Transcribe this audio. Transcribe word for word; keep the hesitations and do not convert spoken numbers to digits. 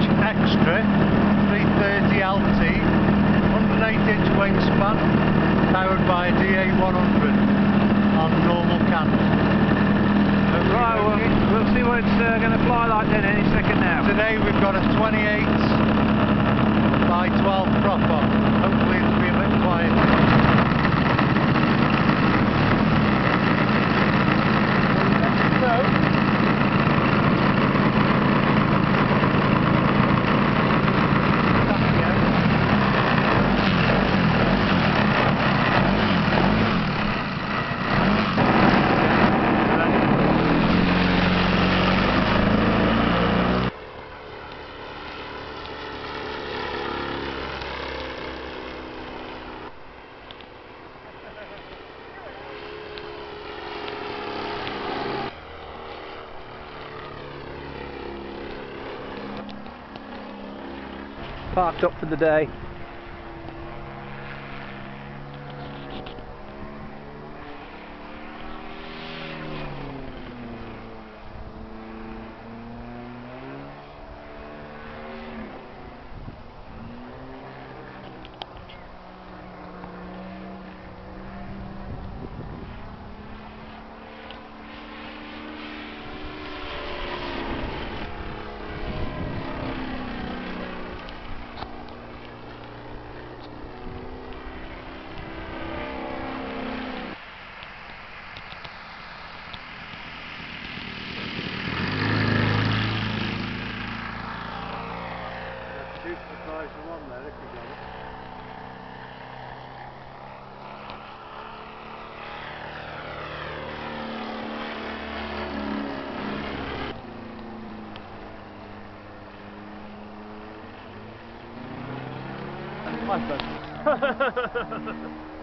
extra, three thirty L T, one oh eight inch wingspan, powered by a D A one hundred on normal candle. Right, well, we'll see what it's uh, going to fly like then any second now. Today we've got a twenty-eight by twelve prop on. Hopefully it'll be a bit quieter. Parked up for the day. Surprise the one there if you got it. My pleasure.